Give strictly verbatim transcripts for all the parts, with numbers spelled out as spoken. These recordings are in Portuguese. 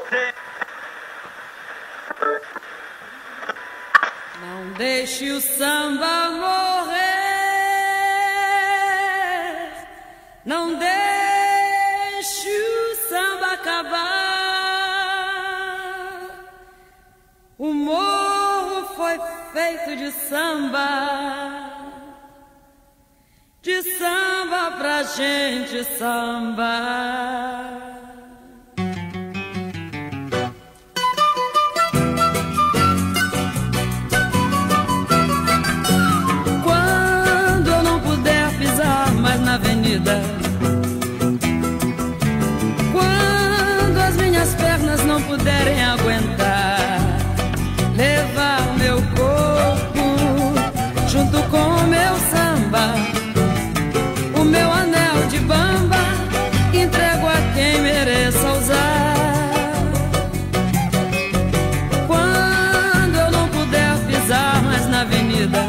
Não deixe o samba morrer, não deixe o samba acabar. O morro foi feito de samba, de samba pra gente sambar. Na avenida, quando as minhas pernas não puderem aguentar, levar o meu corpo junto com o meu samba, o meu anel de bamba, entrego a quem mereça usar. Quando eu não puder pisar mais na avenida,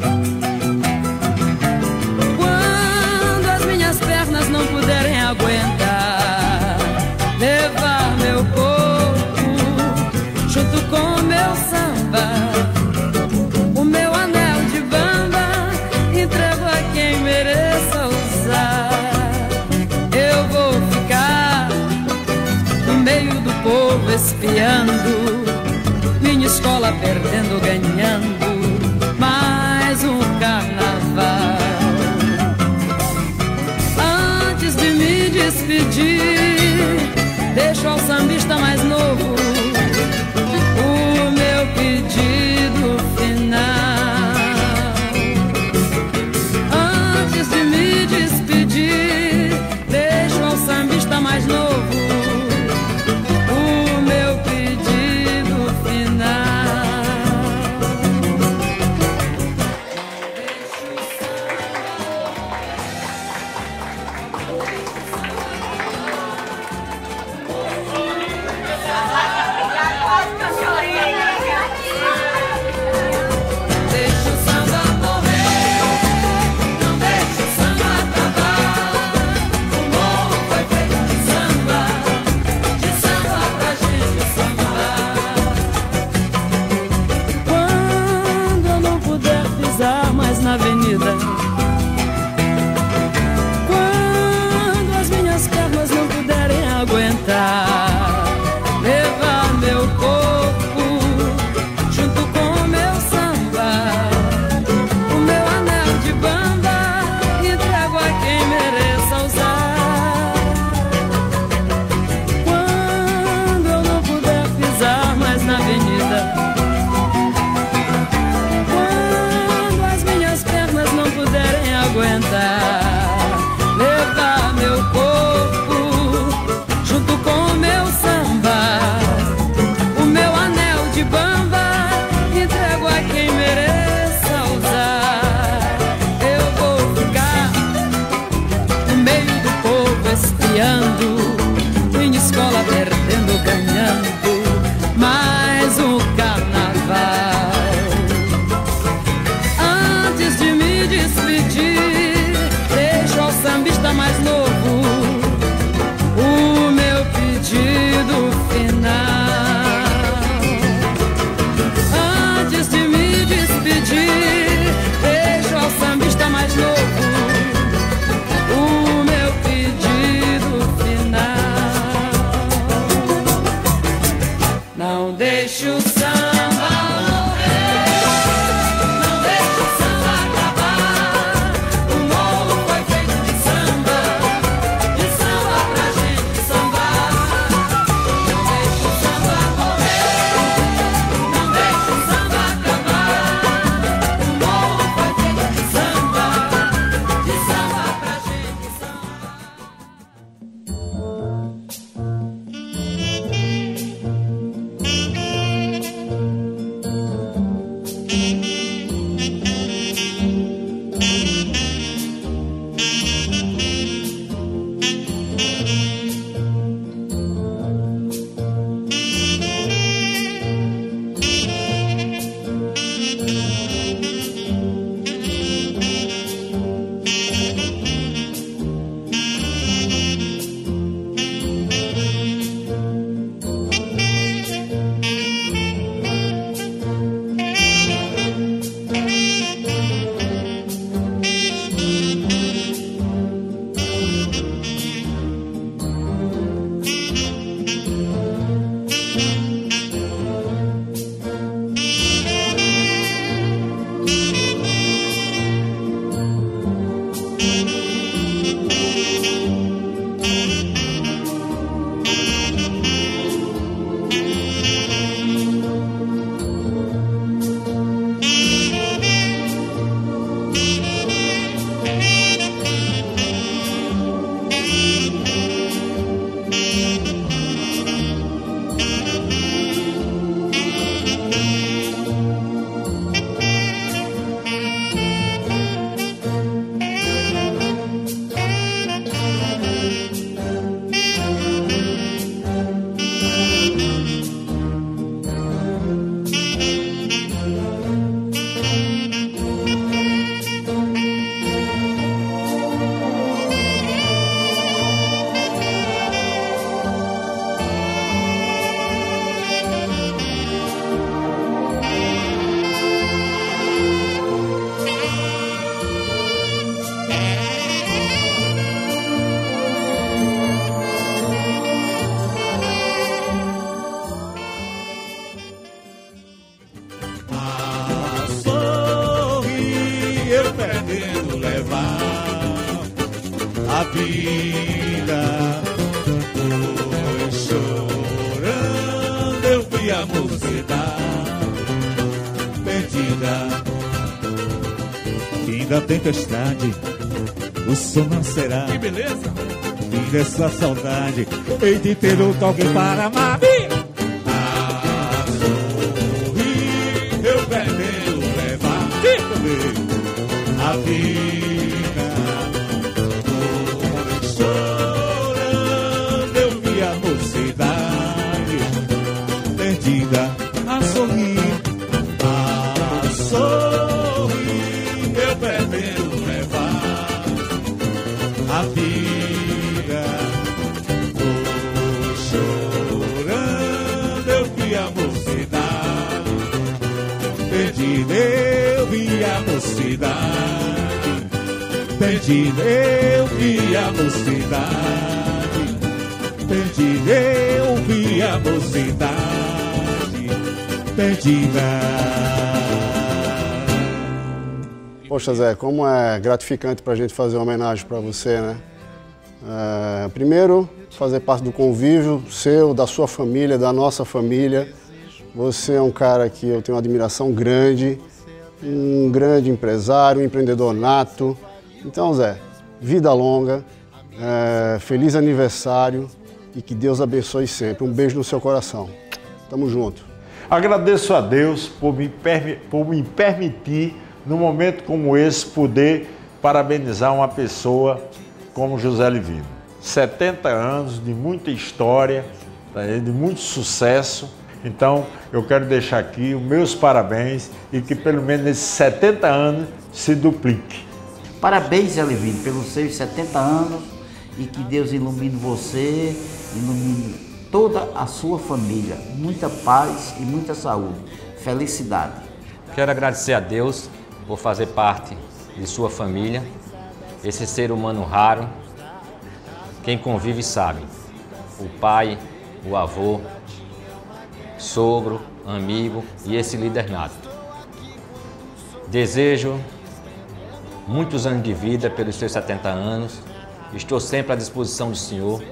não puderem aguentar, levar meu corpo junto com o meu samba, o meu anel de bamba, entrego a quem mereça usar. Eu vou ficar no meio do povo espiando, minha escola perdendo, ganhando mais um carnaval. Despedir, deixo ao sambista mais novo o meu pedido final. Antes de me despedir, deixo ao sambista mais novo o meu pedido final. Deixo o samba Fim da tempestade, o som não será. Que beleza! Fim dessa saudade, hei de ter outro alguém para amar. Ah, sorrir, eu pretendo levar a vida. Chorando, eu vi a mocidade perdida a sorrir, a sorrir, eu pretendo levar a vida. Oh, chorando, eu vi a mocidade perdida, eu vi a mocidade perdida, eu vi a mocidade perdida, eu vi a mocidade perdida. Poxa, Zé, como é gratificante para a gente fazer uma homenagem para você, né? É, primeiro, fazer parte do convívio seu, da sua família, da nossa família. Você é um cara que eu tenho uma admiração grande, um grande empresário, um empreendedor nato. Então, Zé, vida longa, é, feliz aniversário e que Deus abençoe sempre. Um beijo no seu coração. Tamo junto. Agradeço a Deus por me, por me permitir, num momento como esse, poder parabenizar uma pessoa como José Livino. setenta anos de muita história, de muito sucesso. Então, eu quero deixar aqui os meus parabéns e que pelo menos nesses setenta anos se duplique. Parabéns, Zé Livino, pelos seus setenta anos e que Deus ilumine você, ilumine toda a sua família. Muita paz e muita saúde. Felicidade. Quero agradecer a Deus por fazer parte de sua família, esse ser humano raro. Quem convive sabe, o pai, o avô, sogro, amigo e esse líder nato. Desejo muitos anos de vida pelos seus setenta anos. Estou sempre à disposição do senhor.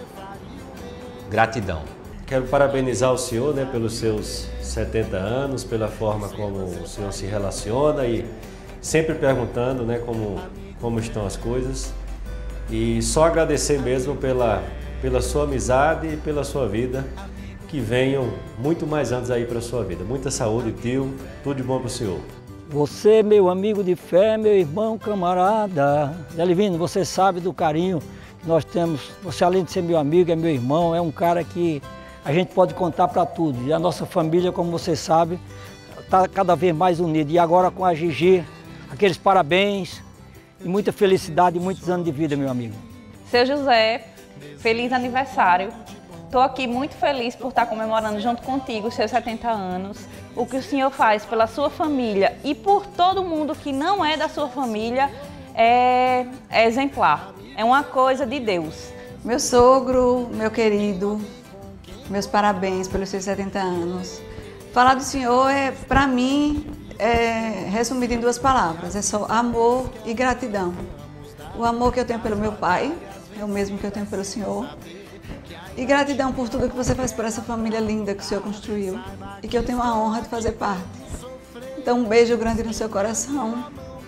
Gratidão. Quero parabenizar o senhor, né, pelos seus setenta anos, pela forma como o senhor se relaciona e sempre perguntando, né, como, como estão as coisas. E só agradecer mesmo pela, pela sua amizade e pela sua vida. Que venham muito mais anos aí para a sua vida. Muita saúde, tio. Tudo de bom para o senhor. Você, meu amigo de fé, meu irmão, camarada. Zé Livino, você sabe do carinho que nós temos. Você, além de ser meu amigo, é meu irmão, é um cara que a gente pode contar para tudo. E a nossa família, como você sabe, está cada vez mais unida. E agora com a Gigi, aqueles parabéns e muita felicidade e muitos anos de vida, meu amigo. Seu José, feliz aniversário. Estou aqui muito feliz por estar comemorando junto contigo os seus setenta anos. O que o senhor faz pela sua família e por todo mundo que não é da sua família é, é exemplar. É uma coisa de Deus. Meu sogro, meu querido, meus parabéns pelos seus setenta anos. Falar do senhor é, para mim, é resumido em duas palavras. É só amor e gratidão. O amor que eu tenho pelo meu pai é o mesmo que eu tenho pelo senhor. E gratidão por tudo que você faz por essa família linda que o senhor construiu e que eu tenho a honra de fazer parte. Então um beijo grande no seu coração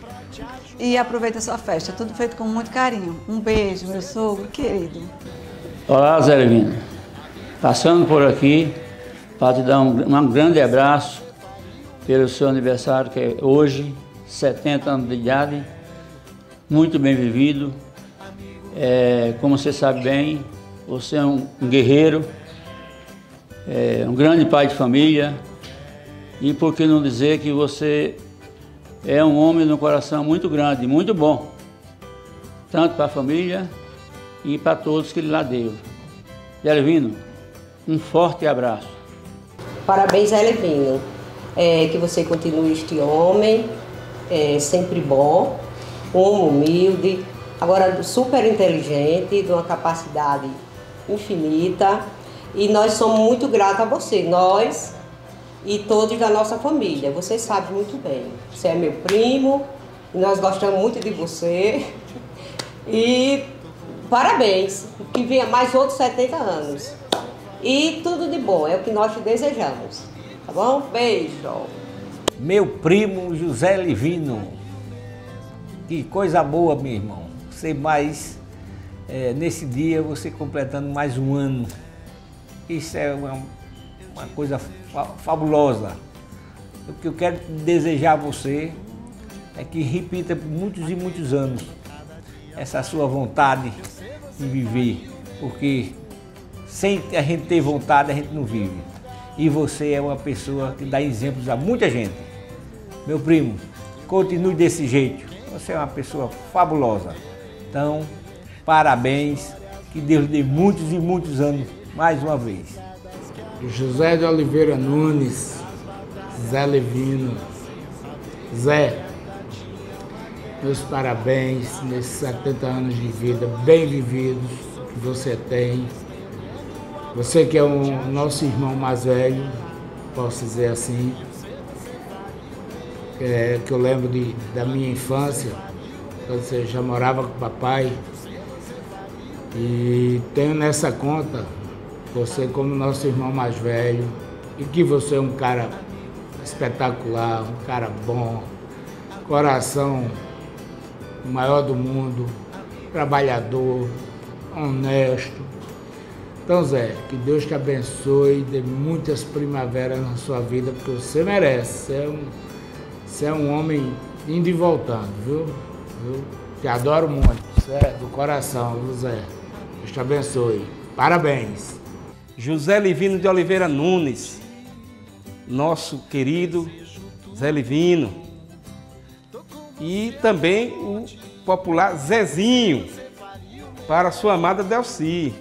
e aproveita a sua festa, tudo feito com muito carinho. Um beijo, meu sogro querido. Olá, Zé Livino. Passando por aqui para te dar um, um grande abraço pelo seu aniversário, que é hoje, setenta anos de idade, muito bem vivido. É, como você sabe bem, você é um, um guerreiro, é, um grande pai de família e por que não dizer que você é um homem de um coração muito grande, muito bom, tanto para a família e para todos que ele lá deu. Zé Livino, um forte abraço. Parabéns, Zé Livino, é, que você continue este homem, é, sempre bom, um homem humilde, agora super inteligente, de uma capacidade infinita, e nós somos muito gratos a você, nós e todos da nossa família. Você sabe muito bem, você é meu primo, e nós gostamos muito de você, e parabéns, que venha mais outros setenta anos, e tudo de bom, é o que nós te desejamos, tá bom? Beijo! Meu primo José Livino, que coisa boa, meu irmão. Você mais, é, nesse dia, você completando mais um ano. Isso é uma, uma coisa fa fabulosa. O que eu quero desejar a você é que repita por muitos e muitos anos essa sua vontade de viver, porque sem a gente ter vontade, a gente não vive. E você é uma pessoa que dá exemplos a muita gente. Meu primo, continue desse jeito. Você é uma pessoa fabulosa. Então, parabéns. Que Deus dê muitos e muitos anos mais uma vez. José de Oliveira Nunes, Zé Livino. Zé, meus parabéns nesses setenta anos de vida bem vividos que você tem. Você que é o nosso irmão mais velho, posso dizer assim, é, que eu lembro de, da minha infância, quando você já morava com o papai. E tenho nessa conta você como nosso irmão mais velho, e que você é um cara espetacular, um cara bom, coração o maior do mundo, trabalhador, honesto. Então, Zé, que Deus te abençoe, dê muitas primaveras na sua vida, porque você merece. Você é um, você é um homem indo e voltando, viu? viu? Te adoro muito, Zé, do coração, viu, Zé? Deus te abençoe. Parabéns. José Livino de Oliveira Nunes, nosso querido Zé Livino. E também o popular Zezinho, para sua amada Delci.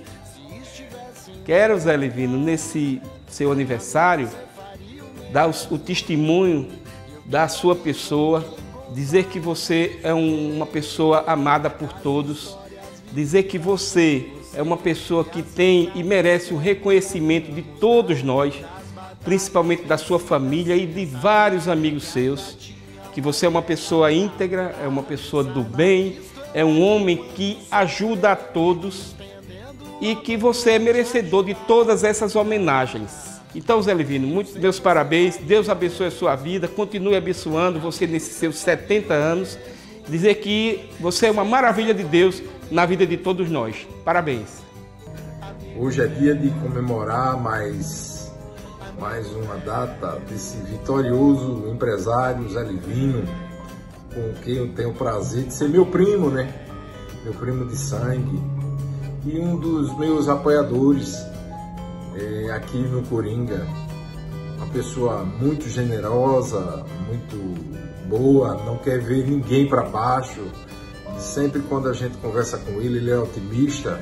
Quero, Zé Livino, nesse seu aniversário, dar o, o testemunho da sua pessoa, dizer que você é um, uma pessoa amada por todos, dizer que você é uma pessoa que tem e merece o reconhecimento de todos nós, principalmente da sua família e de vários amigos seus, que você é uma pessoa íntegra, é uma pessoa do bem, é um homem que ajuda a todos, e que você é merecedor de todas essas homenagens. Então, Zé Livino, muitos meus parabéns, Deus abençoe a sua vida, continue abençoando você nesses seus setenta anos, dizer que você é uma maravilha de Deus na vida de todos nós. Parabéns. Hoje é dia de comemorar mais, mais uma data desse vitorioso empresário Zé Livino, com quem eu tenho o prazer de ser meu primo, né? Meu primo de sangue. E um dos meus apoiadores é, aqui no Coringa, uma pessoa muito generosa, muito boa, não quer ver ninguém para baixo. Sempre quando a gente conversa com ele, ele é otimista.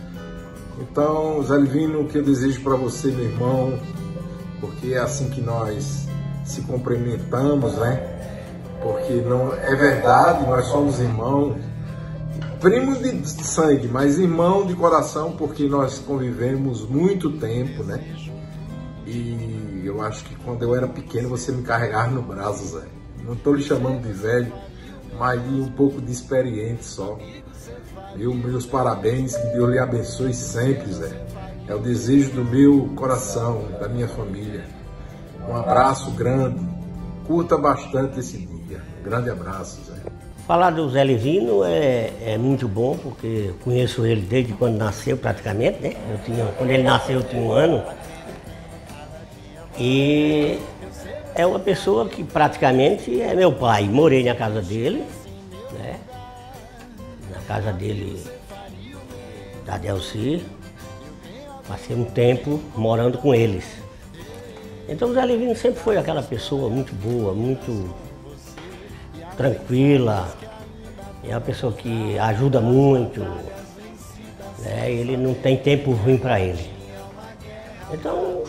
Então, Zé Livino, o que eu desejo para você, meu irmão, porque é assim que nós se cumprimentamos, né? Porque não é verdade, nós somos irmãos. Primos de sangue, mas irmão de coração, porque nós convivemos muito tempo, né? E eu acho que quando eu era pequeno você me carregava no braço, Zé. Não estou lhe chamando de velho, mas de um pouco de experiente só. Meu, meus parabéns, que Deus lhe abençoe sempre, Zé. É o desejo do meu coração, da minha família. Um abraço grande, curta bastante esse dia. Um grande abraço, Zé. Falar do Zé Livino é, é muito bom, porque eu conheço ele desde quando nasceu praticamente, né? Eu tinha, quando ele nasceu eu tinha um ano. E é uma pessoa que praticamente é meu pai. Morei na casa dele, né? Na casa dele, da Delci. Passei um tempo morando com eles. Então o Zé Livino sempre foi aquela pessoa muito boa, muito tranquila, é uma pessoa que ajuda muito, né? Ele não tem tempo ruim para ele. Então,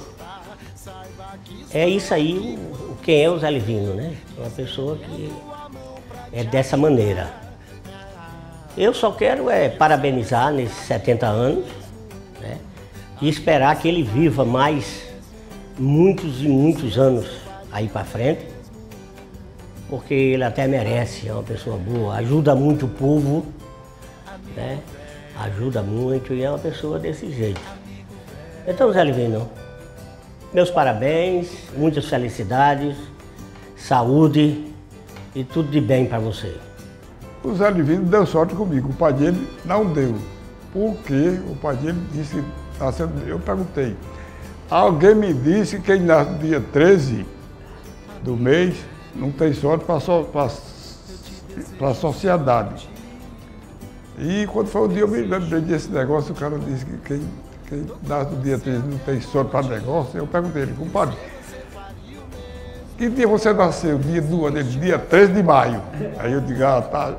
é isso aí, quem é o Zé Livino, né? Uma pessoa que é dessa maneira. Eu só quero é parabenizar nesses setenta anos, né? E esperar que ele viva mais muitos e muitos anos aí para frente, porque ele até merece, é uma pessoa boa, ajuda muito o povo, né? Ajuda muito e é uma pessoa desse jeito. Então, Zé Livino, meus parabéns, muitas felicidades, saúde e tudo de bem para você. O Zé Livino deu sorte comigo, o pai dele não deu. Por quê? O pai dele disse que nasceu, eu perguntei. Alguém me disse que quem nasce no dia treze do mês não tem sorte para a sociedade. E quando foi o dia eu me lembrei desse negócio, o cara disse que quem, quem nasce no dia treze não tem sorte para negócio. Eu perguntei ele, compadre, que dia você nasceu? Dia do ano, dia treze de maio. Aí eu digo, ah, tá.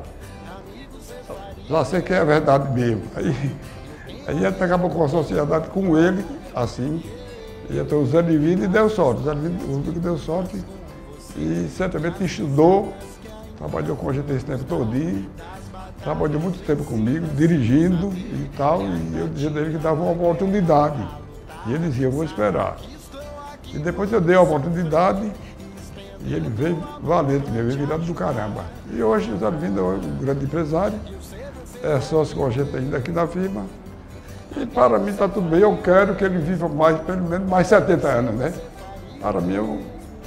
Já sei que é verdade mesmo. Aí, aí ele acabou com a sociedade com ele, assim. E então o Zé Livino e deu sorte. O Zé Livino deu sorte e certamente estudou, trabalhou com a gente esse tempo todinho, trabalhou muito tempo comigo, dirigindo e tal. E eu dizia dele que dava uma oportunidade. E ele dizia, eu vou esperar. E depois eu dei a oportunidade. E ele veio valente, veio virado do caramba. E hoje o Zé Livino é um grande empresário, é sócio com a gente ainda aqui na firma. E para mim está tudo bem, eu quero que ele viva mais, pelo menos mais setenta anos, né? Para mim é, um,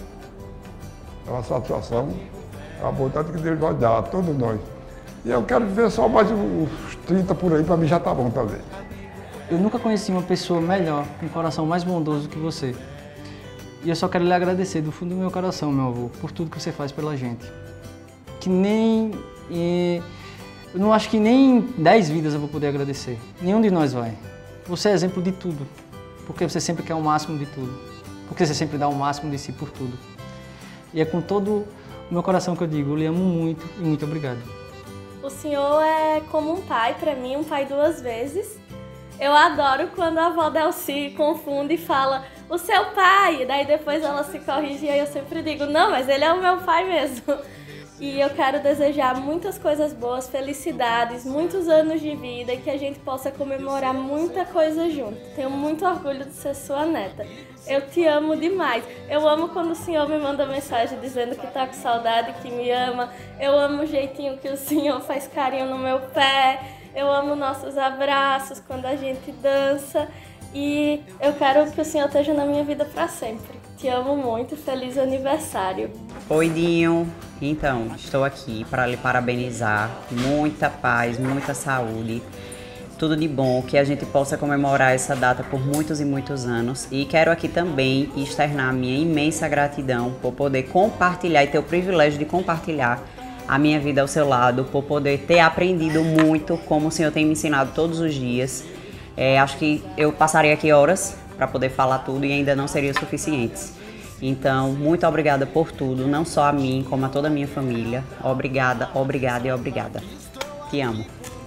é uma satisfação, a vontade que Deus vai dar a todos nós. E eu quero viver só mais uns trinta por aí, para mim já está bom também. Eu nunca conheci uma pessoa melhor, com um coração mais bondoso que você. E eu só quero lhe agradecer do fundo do meu coração, meu avô, por tudo que você faz pela gente. Que nem... E, eu não acho que nem dez vidas eu vou poder agradecer. Nenhum de nós vai. Você é exemplo de tudo. Porque você sempre quer o máximo de tudo. Porque você sempre dá o máximo de si por tudo. E é com todo o meu coração que eu digo, eu lhe amo muito e muito obrigado. O senhor é como um pai para mim, um pai duas vezes. Eu adoro quando a avó Delci confunde e fala o seu pai, daí depois ela se corrige e aí eu sempre digo, não, mas ele é o meu pai mesmo. E eu quero desejar muitas coisas boas, felicidades, muitos anos de vida e que a gente possa comemorar muita coisa junto. Tenho muito orgulho de ser sua neta. Eu te amo demais. Eu amo quando o senhor me manda mensagem dizendo que tá com saudade, que me ama. Eu amo o jeitinho que o senhor faz carinho no meu pé. Eu amo nossos abraços quando a gente dança. E eu quero que o senhor esteja na minha vida para sempre. Te amo muito, feliz aniversário. Oi, Dinho. Então, estou aqui para lhe parabenizar. Muita paz, muita saúde, tudo de bom, que a gente possa comemorar essa data por muitos e muitos anos. E quero aqui também externar a minha imensa gratidão por poder compartilhar e ter o privilégio de compartilhar a minha vida ao seu lado, por poder ter aprendido muito, como o senhor tem me ensinado todos os dias. É, acho que eu passaria aqui horas para poder falar tudo e ainda não seria suficientes. Então, muito obrigada por tudo, não só a mim, como a toda a minha família. Obrigada, obrigada e obrigada. Te amo.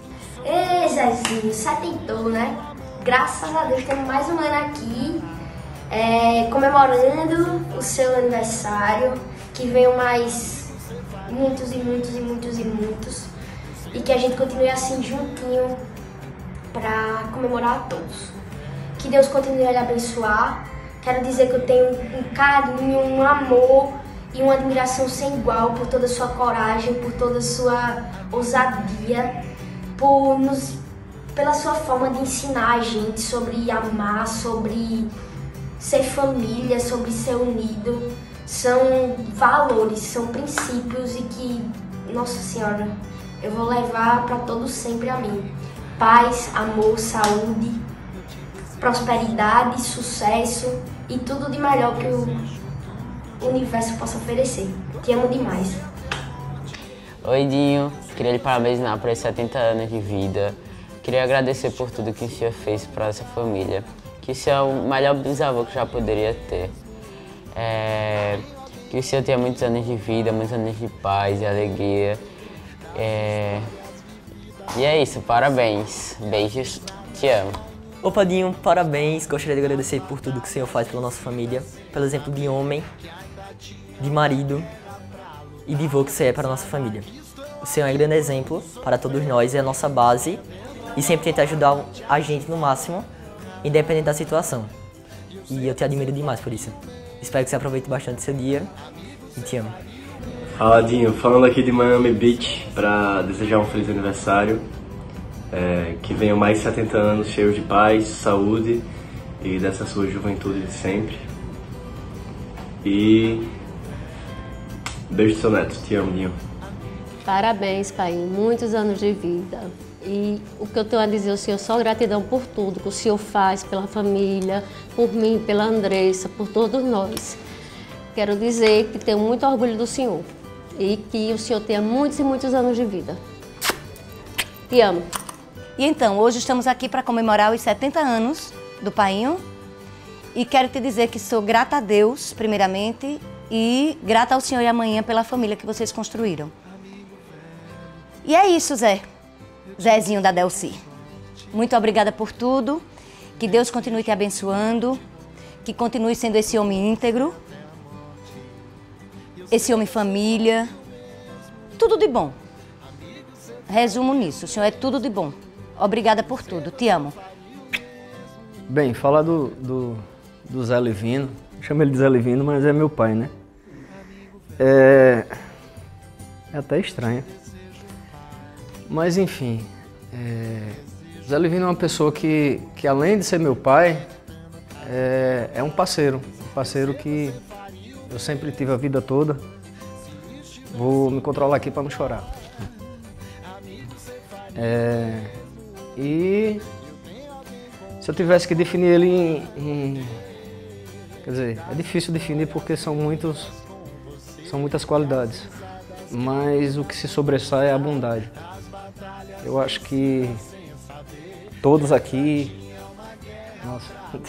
Ei, Zezinho, setentou, né? Graças a Deus temos mais um ano aqui, é, comemorando o seu aniversário. Que venham mais muitos e muitos e muitos e muitos. E que a gente continue assim juntinho para comemorar a todos. Que Deus continue a lhe abençoar. Quero dizer que eu tenho um carinho, um amor e uma admiração sem igual por toda a sua coragem, por toda a sua ousadia, por nos, pela sua forma de ensinar a gente sobre amar, sobre ser família, sobre ser unido. São valores, são princípios e que, Nossa Senhora, eu vou levar para todos sempre a mim. Paz, amor, saúde, prosperidade, sucesso e tudo de melhor que o universo possa oferecer. Te amo demais. Oi, Dinho. Queria lhe parabenizar por esses setenta anos de vida. Queria agradecer por tudo que o senhor fez para essa família. Que o senhor é o melhor bisavô que já poderia ter. É... Que o senhor tenha muitos anos de vida, muitos anos de paz e alegria. É... E é isso, parabéns. Beijos, te amo. Opa, Dinho, parabéns. Gostaria de agradecer por tudo que o senhor faz pela nossa família, pelo exemplo de homem, de marido e de vô que você é para a nossa família. O senhor é um grande exemplo para todos nós, é a nossa base e sempre tenta ajudar a gente no máximo, independente da situação. E eu te admiro demais por isso. Espero que você aproveite bastante seu dia e te amo. Fala, Dinho, falando aqui de Miami Beach para desejar um feliz aniversário. É, que venham mais setenta anos cheios de paz, saúde e dessa sua juventude de sempre. E Beijo do seu neto. Te amo, Dinho. Parabéns, pai. Muitos anos de vida. E o que eu tenho a dizer ao senhor, só gratidão por tudo que o senhor faz pela família, por mim, pela Andressa, por todos nós. Quero dizer que tenho muito orgulho do senhor e que o senhor tenha muitos e muitos anos de vida. Te amo. E então, hoje estamos aqui para comemorar os setenta anos do Painho e quero te dizer que sou grata a Deus, primeiramente, e grata ao senhor e à manhã pela família que vocês construíram. E é isso, Zé. Zezinho da Delci. Muito obrigada por tudo. Que Deus continue te abençoando. Que continue sendo esse homem íntegro. Esse homem família. Tudo de bom. Resumo nisso. O senhor é tudo de bom. Obrigada por tudo. Te amo. Bem, falar do, do, do Zé Livino. Chamo ele de Zé Livino, mas é meu pai, né? É, é até estranho. Mas, enfim, é... Zé Livino é uma pessoa que, que além de ser meu pai, é, é um parceiro. Um parceiro que eu sempre tive a vida toda. Vou me controlar aqui para não chorar. É... E se eu tivesse que definir ele em, em... Quer dizer, é difícil definir porque são, muitos, são muitas qualidades. Mas o que se sobressai é a bondade. Eu acho que todos aqui, nossa,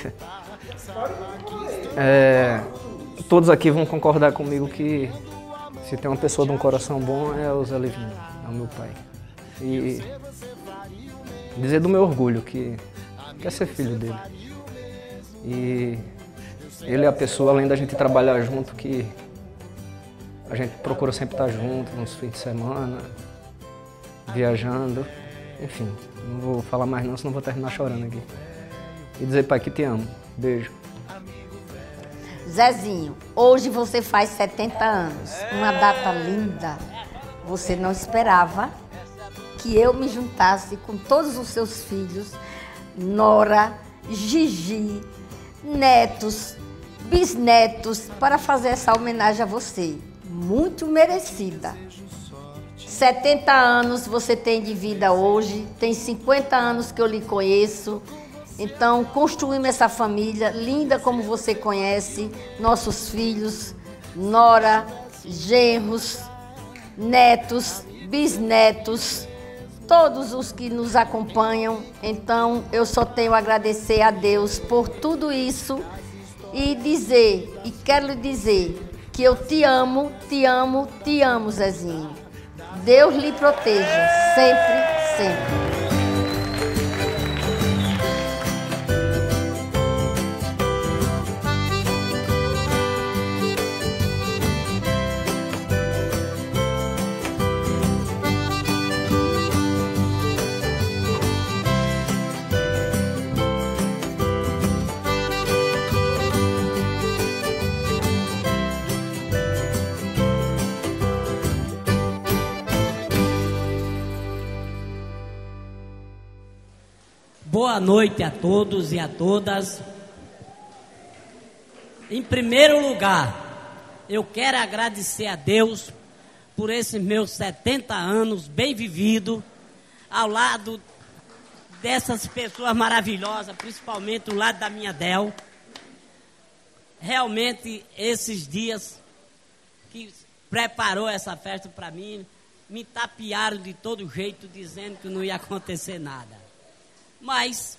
é, todos aqui vão concordar comigo que se tem uma pessoa de um coração bom é o Zé Livino, é o meu pai. E dizer do meu orgulho que quer ser filho dele. E ele é a pessoa, além da gente trabalhar junto, que a gente procura sempre estar junto nos fins de semana, viajando, enfim, não vou falar mais não, senão vou terminar chorando aqui. E dizer, pai, que te amo. Beijo. Zezinho, hoje você faz setenta anos, uma data linda. Você não esperava que eu me juntasse com todos os seus filhos, Nora, Gigi, netos, bisnetos, para fazer essa homenagem a você. Muito merecida. setenta anos você tem de vida hoje, tem cinquenta anos que eu lhe conheço. Então, construímos essa família linda como você conhece, nossos filhos, Nora, genros, netos, bisnetos, todos os que nos acompanham. Então, eu só tenho a agradecer a Deus por tudo isso e dizer, e quero lhe dizer, que eu te amo, te amo, te amo, Zezinho. Deus lhe proteja, sempre, sempre. Boa noite a todos e a todas. Em primeiro lugar, eu quero agradecer a Deus por esses meus setenta anos bem vividos, ao lado dessas pessoas maravilhosas, principalmente do lado da minha Del. Realmente, esses dias que preparou essa festa para mim, me tapearam de todo jeito, dizendo que não ia acontecer nada. Mas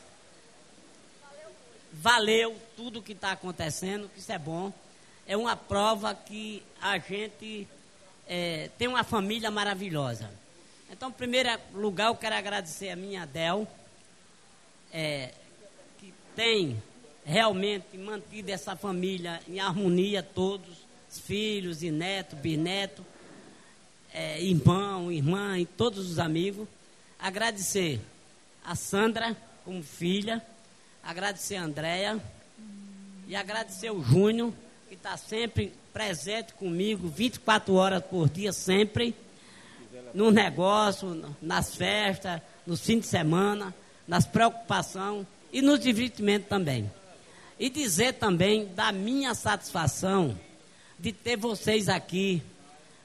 valeu tudo que está acontecendo, que isso é bom. É uma prova que a gente é, tem uma família maravilhosa. Então, em primeiro lugar, eu quero agradecer a minha Del, é, que tem realmente mantido essa família em harmonia, todos os filhos e netos, bisnetos, é, irmão, irmã e todos os amigos. Agradecer a Sandra como filha, agradecer a Andréia e agradecer o Júnior, que está sempre presente comigo, vinte e quatro horas por dia, sempre, no negócio, nas festas, nos fins de semana, nas preocupações e nos divertimentos também. E dizer também da minha satisfação de ter vocês aqui,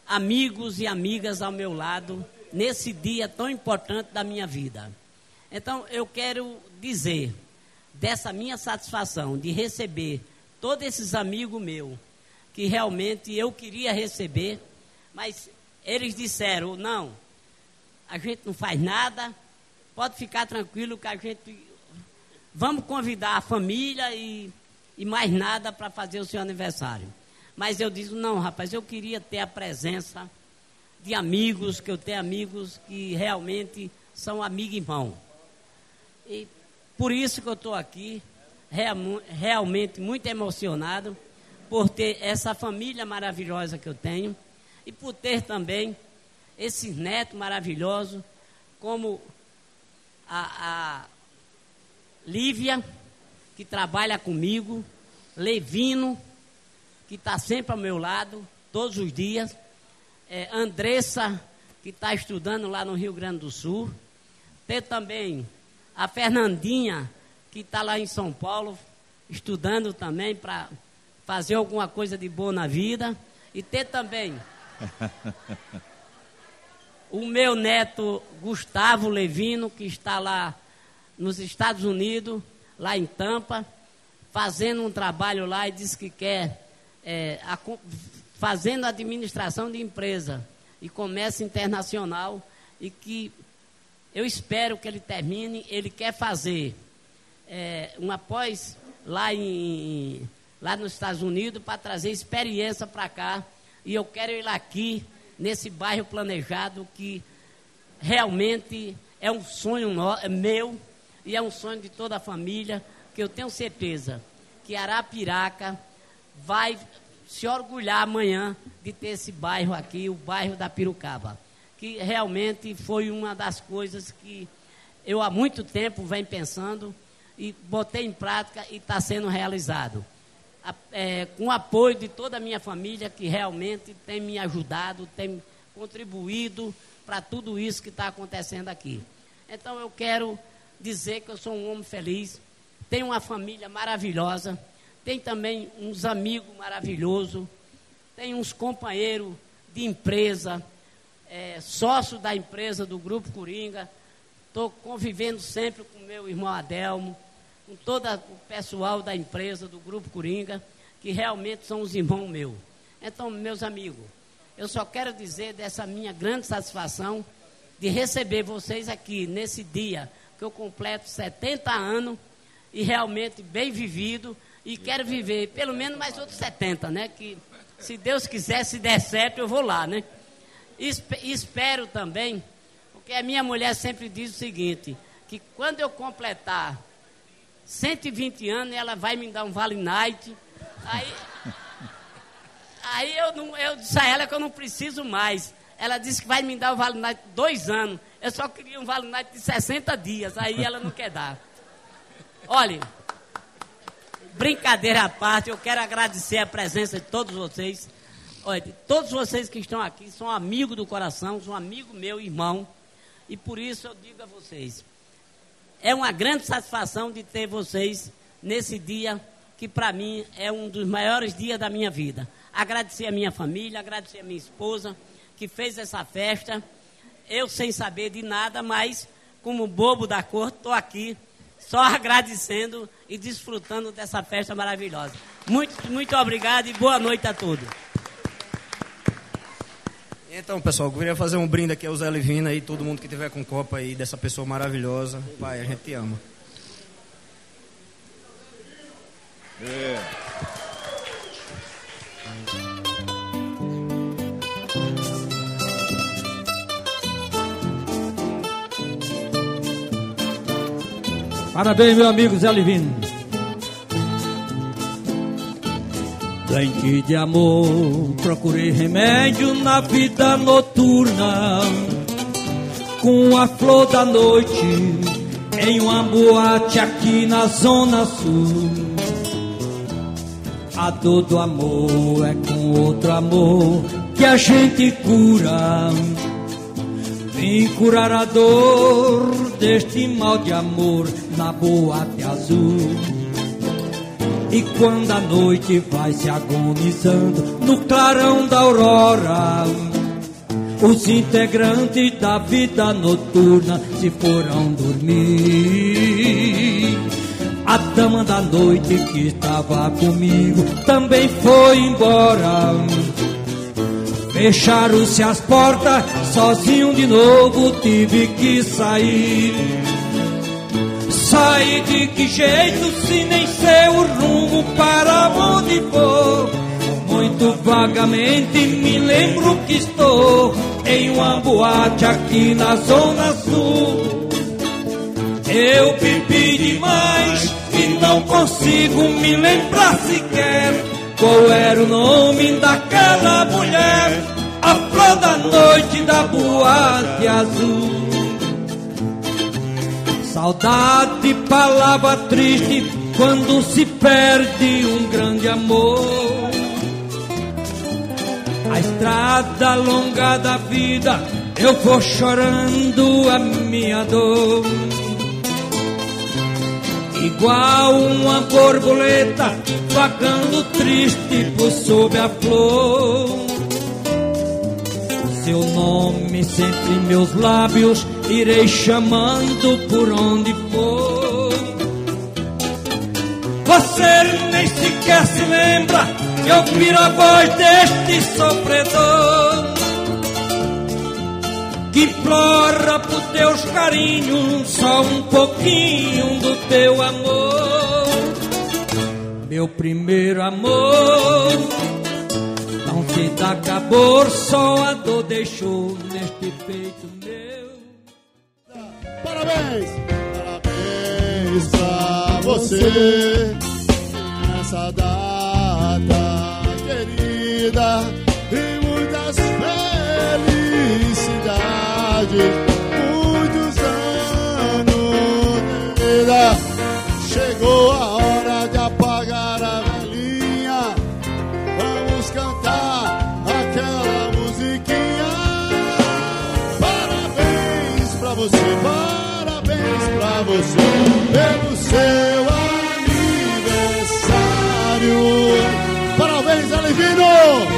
amigos e amigas ao meu lado nesse dia tão importante da minha vida. Então, eu quero dizer dessa minha satisfação de receber todos esses amigos meus, que realmente eu queria receber, mas eles disseram, não, a gente não faz nada, pode ficar tranquilo que a gente... Vamos convidar a família e, e mais nada para fazer o seu aniversário. Mas eu disse, não, rapaz, eu queria ter a presença de amigos, que eu tenho amigos que realmente são amigo e irmão. E por isso que eu estou aqui, real, realmente muito emocionado, por ter essa família maravilhosa que eu tenho, e por ter também esses netos maravilhosos, como a, a Lívia, que trabalha comigo, Levino, que está sempre ao meu lado, todos os dias, é, Andressa, que está estudando lá no Rio Grande do Sul, ter também a Fernandinha, que está lá em São Paulo, estudando também para fazer alguma coisa de boa na vida, e ter também o meu neto Gustavo Levino, que está lá nos Estados Unidos, lá em Tampa, fazendo um trabalho lá e diz que quer, é, a, fazendo administração de empresa e comércio internacional, e que eu espero que ele termine. Ele quer fazer é, uma pós lá, em, lá nos Estados Unidos para trazer experiência para cá, e eu quero ir aqui, nesse bairro planejado, que realmente é um sonho meu, e é um sonho de toda a família, que eu tenho certeza que Arapiraca vai se orgulhar amanhã de ter esse bairro aqui, o bairro da Pirocaba, que realmente foi uma das coisas que eu há muito tempo venho pensando e botei em prática e está sendo realizado. É, com o apoio de toda a minha família, que realmente tem me ajudado, tem contribuído para tudo isso que está acontecendo aqui. Então eu quero dizer que eu sou um homem feliz, tenho uma família maravilhosa, tenho também uns amigos maravilhosos, tenho uns companheiros de empresa, é, sócio da empresa do Grupo Coringa, estou convivendo sempre com meu irmão Adelmo, com todo o pessoal da empresa do Grupo Coringa, que realmente são os irmãos meus. Então, meus amigos, eu só quero dizer dessa minha grande satisfação de receber vocês aqui nesse dia que eu completo setenta anos e realmente bem vivido, e quero viver pelo menos mais outros setenta, né? Que se Deus quiser, se der certo, eu vou lá, né? E espero também, porque a minha mulher sempre diz o seguinte, que quando eu completar cento e vinte anos, ela vai me dar um Vale Night. Aí, aí eu, não, eu disse a ela que eu não preciso mais. Ela disse que vai me dar o Vale Night dois anos. Eu só queria um Vale Night de sessenta dias. Aí ela não quer dar. Olha, brincadeira à parte, eu quero agradecer a presença de todos vocês. Olha, todos vocês que estão aqui são amigos do coração, são amigo meu, irmão. E por isso eu digo a vocês, é uma grande satisfação de ter vocês nesse dia, que para mim é um dos maiores dias da minha vida. Agradecer a minha família, agradecer a minha esposa, que fez essa festa. Eu sem saber de nada, mas como bobo da corte, estou aqui só agradecendo e desfrutando dessa festa maravilhosa. Muito, muito obrigado e boa noite a todos. Então, pessoal, eu queria fazer um brinde aqui ao Zé Levino e todo mundo que tiver com copo aí dessa pessoa maravilhosa. Pai, a gente te ama. É. Parabéns, meu amigo Zé Levino. Doente de amor, procurei remédio na vida noturna, com a flor da noite, em uma boate aqui na Zona Sul. A dor do amor é com outro amor que a gente cura. Vim curar a dor deste mal de amor na boate azul. E quando a noite vai se agonizando no clarão da aurora, Os integrantes da vida noturna se foram dormir. A dama da noite que estava comigo também foi embora. Fecharam-se as portas, sozinho de novo tive que sair. Sair de que jeito se nem sei o rumo para onde vou? Muito vagamente me lembro que estou em uma boate aqui na Zona Sul. Eu bebi demais e não consigo me lembrar sequer qual era o nome daquela mulher, a flor da noite da boate azul. Saudade, palavra triste quando se perde um grande amor. A estrada longa da vida eu vou chorando a minha dor. Igual uma borboleta vagando triste por sob a flor. Seu nome sempre em meus lábios irei chamando por onde for. Você nem sequer se lembra que eu viro a voz deste sofredor que implora por teus carinhos, só um pouquinho do teu amor. Meu primeiro amor, não se dá acabou, só a dor deixou neste peito meu. Parabéns! Parabéns pra você nessa data querida e muitas felicidades, muitos anos de vida. Chegou a hora de apagar a velhinha, vamos cantar aquela musiquinha. Parabéns pra você, parabéns pra você pelo seu aniversário. Parabéns, Alivino!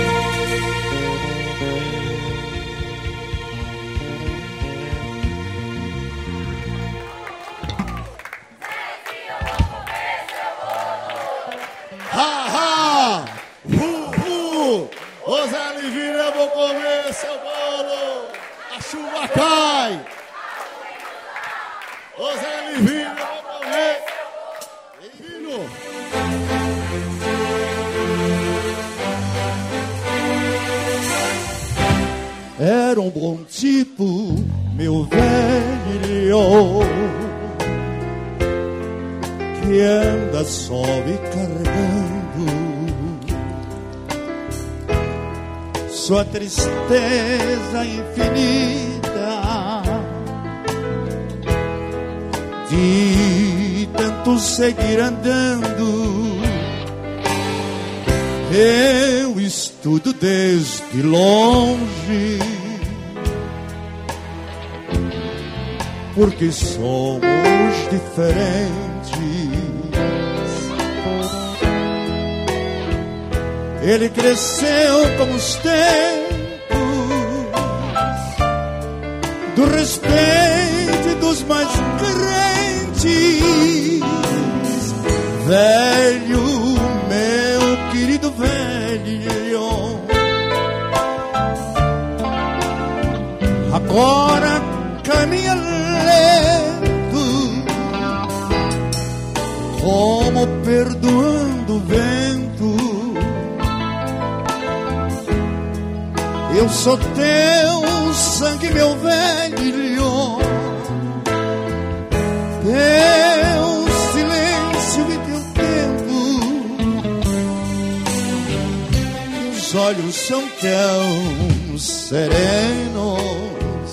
Ha, ha! Uh, uh! Ô Zé Livino, eu vou comer seu bolo! A chuva cai! Ô Zé Livino, eu vou comer! Livino! Era um bom tipo, meu velho, que anda só me carregando sua tristeza infinita de tanto seguir andando. Eu estudo desde longe, porque somos diferentes. Ele cresceu com os tempos do respeito dos mais crentes. Velho, meu querido velho, agora caminha lento, como perdoando o vento. Eu sou teu sangue, meu velho, teu silêncio e teu tempo. Teus olhos são tão serenos,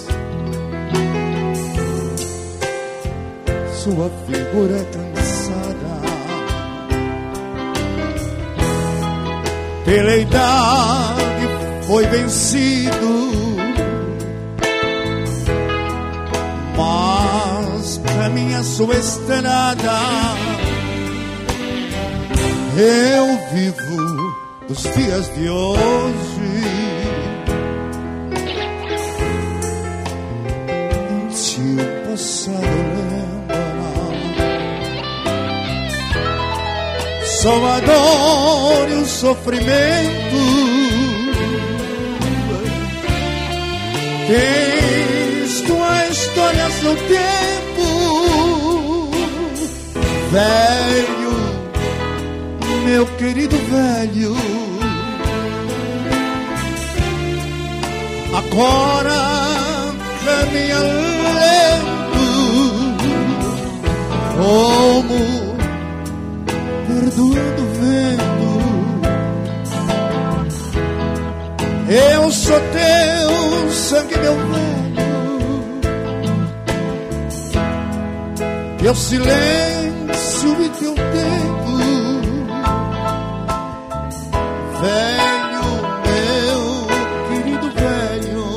sua figura é cansada pela idade. Foi vencido, mas pra minha sua estrada eu vivo os dias de hoje só a dor e o sofrimento. Tens tua história a seu tempo, velho, meu querido velho. Agora me alento, como perdoando o vento. Eu sou teu sangue, meu velho, teu silêncio e teu tempo, velho, meu querido velho.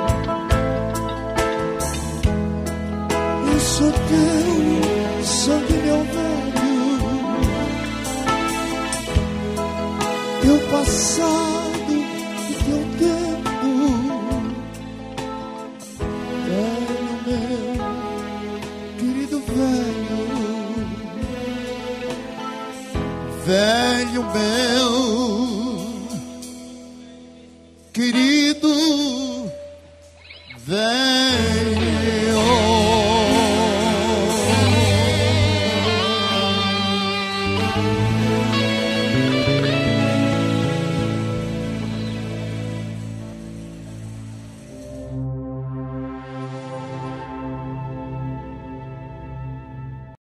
Eu sou teu sangue, meu velho, teu passado e teu tempo, velho, meu querido velho, velho meu